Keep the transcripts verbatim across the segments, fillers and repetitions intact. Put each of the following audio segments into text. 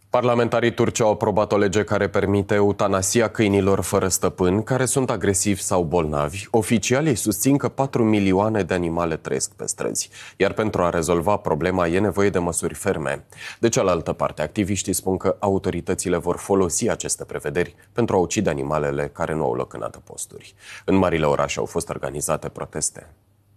Parlamentarii turci au aprobat o lege care permite eutanasia câinilor fără stăpân, care sunt agresivi sau bolnavi. Oficialii susțin că patru milioane de animale trăiesc pe străzi, iar pentru a rezolva problema e nevoie de măsuri ferme. De cealaltă parte, activiștii spun că autoritățile vor folosi aceste prevederi pentru a ucide animalele care nu au loc în adăposturi. În marile orașe au fost organizate proteste.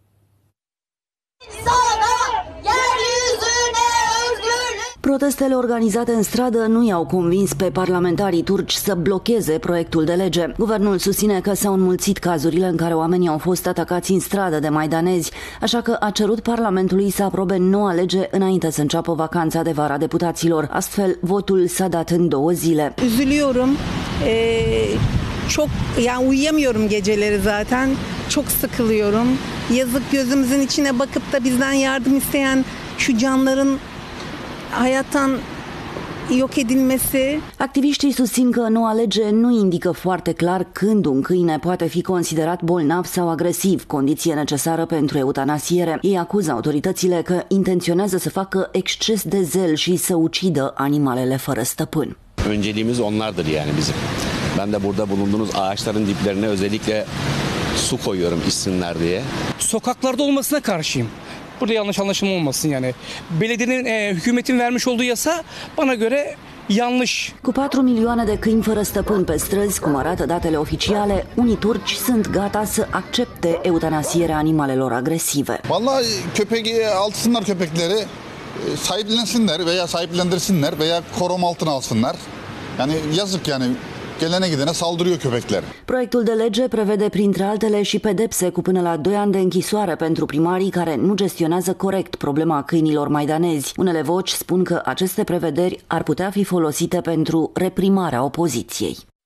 Protestele organizate în stradă nu i-au convins pe parlamentarii turci să blocheze proiectul de lege. Guvernul susține că s-au înmulțit cazurile în care oamenii au fost atacați în stradă de maidanezi, așa că a cerut Parlamentului să aprobe noua lege înainte să înceapă vacanța de vară a deputaților. Astfel, votul s-a dat în două zile. Üzülüyorum. Ee, çok ya uyuyamıyorum geceleri zaten. Çok sıkılıyorum. Yazık gözümüzün içine bakıp da bizden yardım isteyen şu canların hayattan yok edilmesi. Activiștii susțin că noua lege nu indică foarte clar când un câine poate fi considerat bolnav sau agresiv, condiție necesară pentru eutanasiere. Ei acuză autoritățile că intenționează să facă exces de zel și să ucidă animalele fără stăpân. Önceliğimiz onlardır yani bizim. Ben de burada bulunduğunuz ağaçların diplerine özellikle su koyuyorum içsinler diye. Sokaklarda olmasına karşıyım. Burada yanlış anlaşılma olmasın yani. Belediyenin, e, hükümetin vermiş olduğu yasa bana göre yanlış. Cu patru milioane de câini fără stăpân pe străzi, cum arată datele oficiale, unii turci sunt gata să accepte eutanasierea animalelor agresive. Vallahi köpeği alsınlar köpekleri, sahiplensinler veya sahiplendirsinler veya koruma altına alsınlar. Yani yazık yani. Gelene gidene saldırıyor köpekler. Proiectul de lege prevede printre altele și pedepse cu până la doi ani de închisoare pentru primarii care nu gestionează corect problema câinilor maidanezi. Unele voci spun că aceste prevederi ar putea fi folosite pentru reprimarea opoziției.